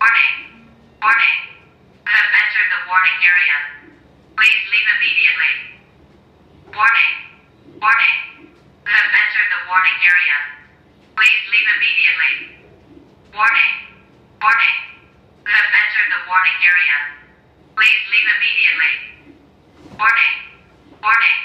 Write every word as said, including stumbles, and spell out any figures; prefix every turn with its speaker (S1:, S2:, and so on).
S1: Warning. Warning. You have entered the warning area. Please leave immediately. Warning. Warning. You have entered the warning area. Please leave immediately. Warning. Warning. You have entered the warning area. Please leave immediately. Warning. Warning.